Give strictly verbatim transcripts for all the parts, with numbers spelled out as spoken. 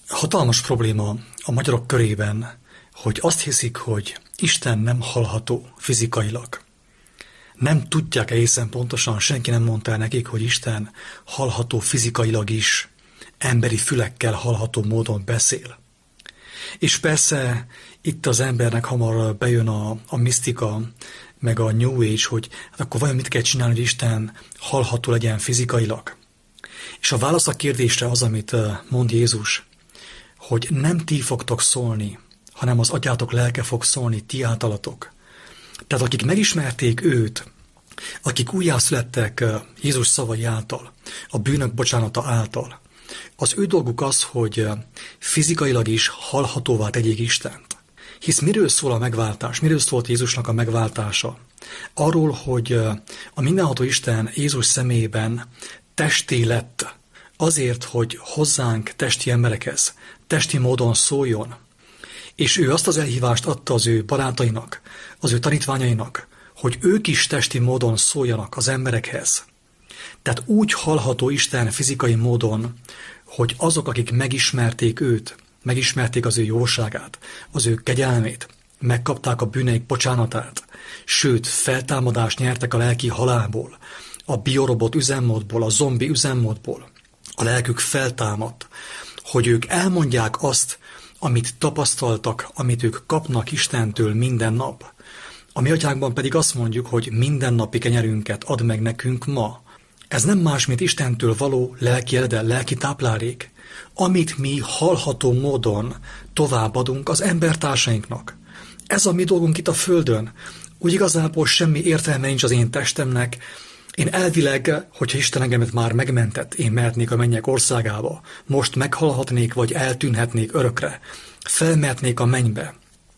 Hatalmas probléma a magyarok körében, hogy azt hiszik, hogy Isten nem hallható fizikailag. Nem tudják egészen pontosan, senki nem mondta el nekik, hogy Isten hallható fizikailag is, emberi fülekkel hallható módon beszél. És persze itt az embernek hamar bejön a, a misztika, meg a New Age, hogy hát akkor vajon mit kell csinálni, hogy Isten hallható legyen fizikailag. És a válasz a kérdésre az, amit mond Jézus, hogy nem ti fogtok szólni, hanem az atyátok lelke fog szólni ti általatok. Tehát akik megismerték őt, akik újjászülettek Jézus szavai által, a bűnök bocsánata által, az ő dolguk az, hogy fizikailag is hallhatóvá tegyék Istent. Hisz miről szól a megváltás? Miről szólt Jézusnak a megváltása? Arról, hogy a mindenható Isten Jézus személyében testé lett, azért, hogy hozzánk testi emberekhez, testi módon szóljon. És ő azt az elhívást adta az ő barátainak, az ő tanítványainak, hogy ők is testi módon szóljanak az emberekhez. Tehát úgy hallható Isten fizikai módon, hogy azok, akik megismerték őt, megismerték az ő jóságát, az ő kegyelmét, megkapták a bűneik bocsánatát, sőt, feltámadást nyertek a lelki halálból, a biorobot üzemmódból, a zombi üzemmódból. A lelkük feltámadt, hogy ők elmondják azt, amit tapasztaltak, amit ők kapnak Istentől minden nap. A mi atyánkban pedig azt mondjuk, hogy mindennapi kenyerünket add meg nekünk ma. Ez nem más, mint Istentől való lelki eledel, lelki táplálék, amit mi hallható módon továbbadunk az embertársainknak. Ez a mi dolgunk itt a földön. Úgy igazából semmi értelme nincs az én testemnek. Én elvileg, hogyha Isten engemet már megmentett, én mehetnék a mennyek országába. Most meghalhatnék, vagy eltűnhetnék örökre. Felmehetnék a mennybe.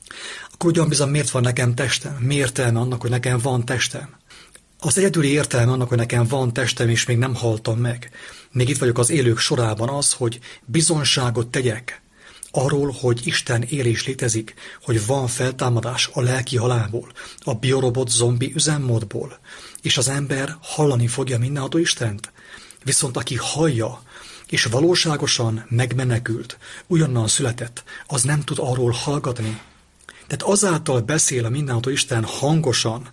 Akkor ugyan bizony miért van nekem testem? Mi értelme annak, hogy nekem van testem? Az egyedüli értelme annak, hogy nekem van testem, és még nem haltam meg. Még itt vagyok az élők sorában az, hogy bizonságot tegyek arról, hogy Isten él és létezik, hogy van feltámadás a lelki halálból, a biorobot zombi üzemmódból, és az ember hallani fogja mindenható Istent. Viszont aki hallja, és valóságosan megmenekült, ugyannan született, az nem tud arról hallgatni. Tehát azáltal beszél a mindenható Isten hangosan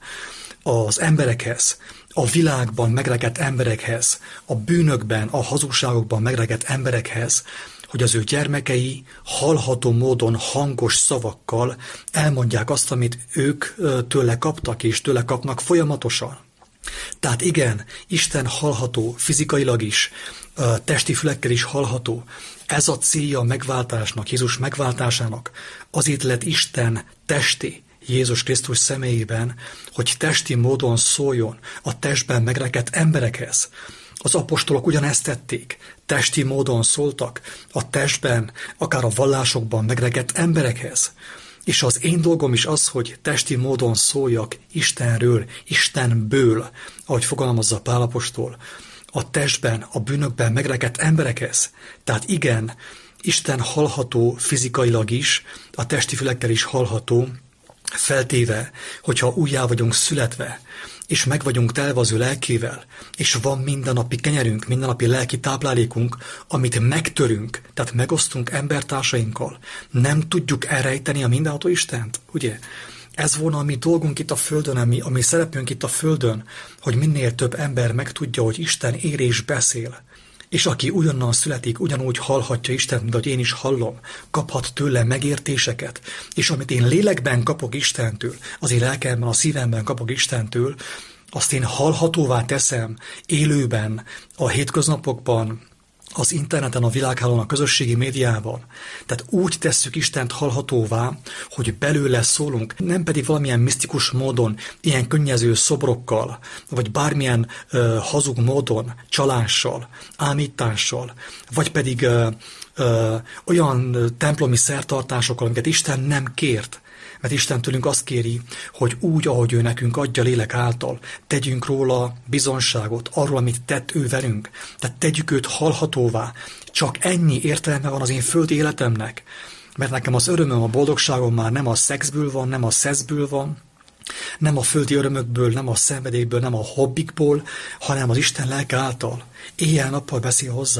az emberekhez, a világban megrekedt emberekhez, a bűnökben, a hazugságokban megrekedt emberekhez, hogy az ő gyermekei hallható módon, hangos szavakkal elmondják azt, amit ők tőle kaptak és tőle kapnak folyamatosan. Tehát igen, Isten hallható, fizikailag is, testi fülekkel is hallható. Ez a célja a megváltásnak, Jézus megváltásának. Azért lett Isten testi Jézus Krisztus személyében, hogy testi módon szóljon a testben megrekedt emberekhez. Az apostolok ugyanezt tették, testi módon szóltak a testben, akár a vallásokban megrekedt emberekhez. És az én dolgom is az, hogy testi módon szóljak Istenről, Istenből, ahogy fogalmazza Pál apostol, a testben, a bűnökben megrekedt emberekhez. Tehát igen, Isten hallható fizikailag is, a testi fülekkel is hallható, feltéve, hogyha újjá vagyunk születve, és meg vagyunk telve az ő lelkével, és van mindennapi kenyerünk, mindennapi lelki táplálékunk, amit megtörünk, tehát megosztunk embertársainkkal, nem tudjuk elrejteni a mindenható Istent, ugye? Ez volna a mi dolgunk itt a földön, ami, ami szerepünk itt a földön, hogy minél több ember megtudja, hogy Isten ér és beszél. És aki ugyannan születik, ugyanúgy hallhatja Istent, mint ahogy én is hallom, kaphat tőle megértéseket, és amit én lélekben kapok Istentől, az én lelkemben, a szívemben kapok Istentől, azt én hallhatóvá teszem élőben, a hétköznapokban, az interneten, a világhálón, a közösségi médiában. Tehát úgy tesszük Istent hallhatóvá, hogy belőle szólunk, nem pedig valamilyen misztikus módon, ilyen könnyező szobrokkal, vagy bármilyen ö, hazug módon, csalással, ámítással, vagy pedig ö, ö, olyan templomi szertartásokkal, amiket Isten nem kért. Mert Isten tőlünk azt kéri, hogy úgy, ahogy ő nekünk adja lélek által, tegyünk róla bizonságot, arról, amit tett ő velünk. Tehát tegyük őt hallhatóvá. Csak ennyi értelme van az én földi életemnek. Mert nekem az örömöm, a boldogságom már nem a szexből van, nem a szeszből van, nem a földi örömökből, nem a szenvedélyből, nem a hobbikból, hanem az Isten lelke által. Éjjel-nappal beszél hozzám.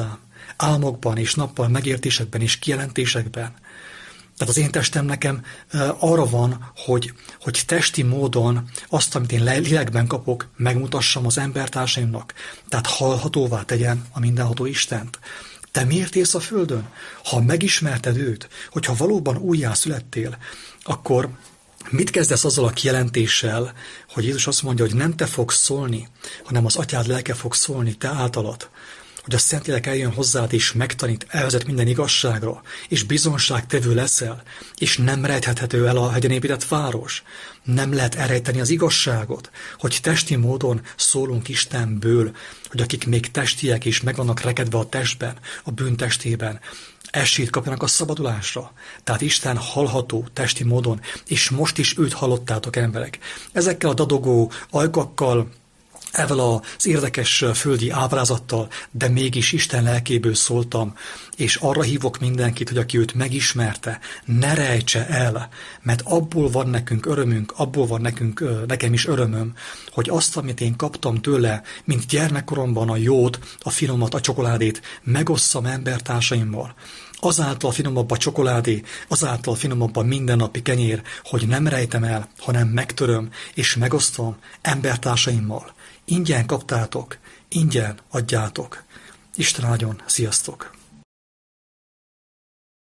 álmokban és nappal megértésekben és kijelentésekben. Tehát az én testem nekem arra van, hogy, hogy testi módon azt, amit én lélekben kapok, megmutassam az embertársaimnak. Tehát hallhatóvá tegyen a mindenható Istent. Te miért élsz a földön? Ha megismerted őt, hogyha valóban újjászülettél, akkor mit kezdesz azzal a kijelentéssel, hogy Jézus azt mondja, hogy nem te fogsz szólni, hanem az atyád lelke fog szólni te általad, hogy a Szentlélek eljön hozzád és megtanít, elvezet minden igazságra, és bizonságtevő leszel, és nem rejthethető el a hegyen épített város. Nem lehet elrejteni az igazságot, hogy testi módon szólunk Istenből, hogy akik még testiek és meg vannak rekedve a testben, a bűntestében, esélyt kapjanak a szabadulásra. Tehát Isten hallható testi módon, és most is őt hallottátok, emberek. Ezekkel a dadogó ajkakkal, ezzel az érdekes földi ábrázattal, de mégis Isten lelkéből szóltam, és arra hívok mindenkit, hogy aki őt megismerte, ne rejtse el, mert abból van nekünk örömünk, abból van nekünk, nekem is örömöm, hogy azt, amit én kaptam tőle, mint gyermekkoromban a jót, a finomat, a csokoládét, megosszam embertársaimmal. Azáltal finomabb a csokoládé, azáltal finomabb a mindennapi kenyér, hogy nem rejtem el, hanem megtöröm és megosztom embertársaimmal. Ingyen kaptátok, ingyen adjátok. Isten áldjon, sziasztok!